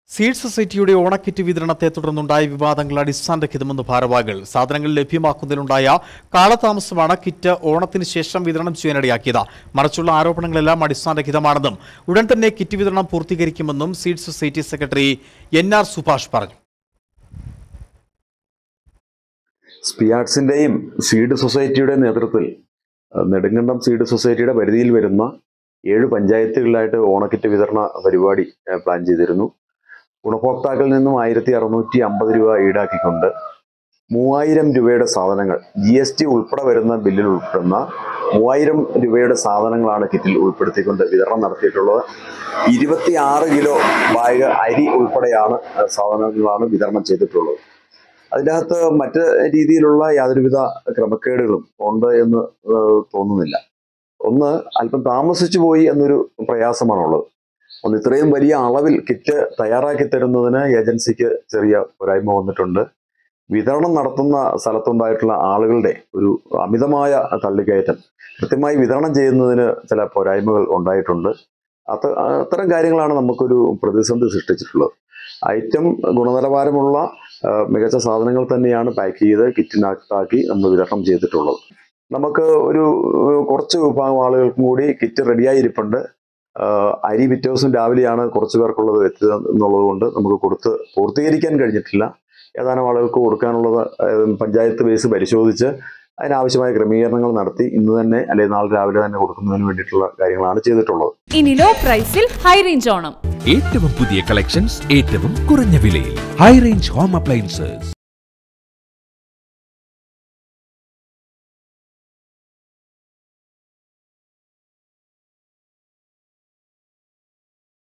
Seed സൊസൈറ്റിയുടെ ഓണക്കിറ്റ് വിതരണത്തെ തുടർന്നുണ്ടായ വിവാദങ്ങൾ അടിസ്ഥാനരഹിതമെന്ന് ഭാരവാഹികൾ. സാധനങ്ങൾ ലഭ്യമാക്കുന്നതിനുണ്ടായ കാലതാമസമാണ് കിറ്റ് ഓണത്തിന് ശേഷം വിതരണം ചെയ്യാനിടയാക്കിയത്. മറിച്ചുള്ള ആരോപണങ്ങളെല്ലാം അടിസ്ഥാനരഹിതമാണെന്നും ഉടൻ തന്നെ കിറ്റ് വിതരണം പൂർത്തീകരിക്കുമെന്നും seed society secretary NR Subhash പറഞ്ഞു. സ്പിയാർട്സിന്റെയും സീഡ് സൊസൈറ്റിയുടെ നേതൃത്വത്തിൽ നെടുങ്കണ്ടം സീഡ് സൊസൈറ്റിയുടെ പരിധിയിൽ വരുന്ന 7 പഞ്ചായത്തുകളിലായിട്ട് ഓണക്കിറ്റ് വിതരണ പരിപാടി പ്ലാൻ ചെയ്തിരുന്നു. ഗുണഭോക്താക്കളിൽ നിന്നും 1650 രൂപ ഈടാക്കിക്കൊണ്ട് 3000 രൂപയുടെ സാധനങ്ങൾ GST ഉൾപ്പെടെ വരുന്ന ബില്ലിൽ ഉൾപ്പെടുന്ന 3000 രൂപയുടെ സാധനങ്ങളാണ് കിറ്റിൽ ഉൾപ്പെടുത്തിക്കൊണ്ട് വിതരണം നടത്തിയിട്ടുള്ളത്. 26 കിലോ ബാഗ് അരി ഉൾപ്പെടെയാണ് സാധനങ്ങളാണ് വിതരണം ചെയ്തിട്ടുള്ളത്. അതിനകത്ത് മറ്റ് രീതിയിലുള്ള യാതൊരുവിധ ക്രമക്കേടുകളും ഉണ്ട് എന്ന് തോന്നുന്നില്ല. ഒന്ന്, അല്പം താമസിച്ചു പോയി എന്നൊരു പ്രയാസമാണുള്ളത്. ഇത്രയും വലിയ അളവിൽ കിറ്റ് തയ്യാറാക്കി തരുന്നതിന് ഏജൻസിക്ക് ചെറിയ പോരായ്മ വന്നിട്ടുണ്ട്. വിതരണം നടത്തുന്ന സ്ഥലത്തുണ്ടായിട്ടുള്ള ആളുകളുടെ ഒരു അമിതമായ തള്ളിക്കയറ്റം കൃത്യമായി വിതരണം ചെയ്യുന്നതിന് ചില പോരായ്മകൾ ഉണ്ടായിട്ടുണ്ട്. അത്തരം കാര്യങ്ങളാണ് നമുക്കൊരു പ്രതിസന്ധി സൃഷ്ടിച്ചിട്ടുള്ളത്. ഐറ്റം ഗുണനിലവാരമുള്ള മികച്ച സാധനങ്ങൾ തന്നെയാണ് പാക്ക് ചെയ്ത് കിറ്റിനകത്താക്കി നമ്മൾ വിതരണം ചെയ്തിട്ടുള്ളത്. നമുക്ക് കുറച്ച് വിഭാഗം ആളുകൾക്കും കൂടി കിറ്റ് റെഡിയായി ഇരിപ്പുണ്ട്. അരി പിറ്റേ ദിവസം രാവിലെയാണ് കുറച്ച് പേർക്കുള്ളത് എത്തുക എന്നുള്ളത് കൊണ്ട് നമുക്ക് കൊടുത്ത് പൂർത്തീകരിക്കാൻ കഴിഞ്ഞിട്ടില്ല. ഏതാനും ആളുകൾക്ക് കൊടുക്കാനുള്ളത് പഞ്ചായത്ത് ബേസ് പരിശോധിച്ച് അതിനാവശ്യമായ ക്രമീകരണങ്ങൾ നടത്തി ഇന്ന് തന്നെ അല്ലെങ്കിൽ നാളെ രാവിലെ തന്നെ കൊടുക്കുന്നതിന് വേണ്ടിയിട്ടുള്ള കാര്യങ്ങളാണ് ചെയ്തിട്ടുള്ളത്. ഇനി ലോ പ്രൈസിൽ ഹൈ റേഞ്ച് ഓണം. ഏറ്റവും പുതിയ കളക്ഷൻസ് ഏറ്റവും കുറഞ്ഞ വിലയിൽ ഹൈ റേഞ്ച് ഹോം അപ്ലയൻസസ്.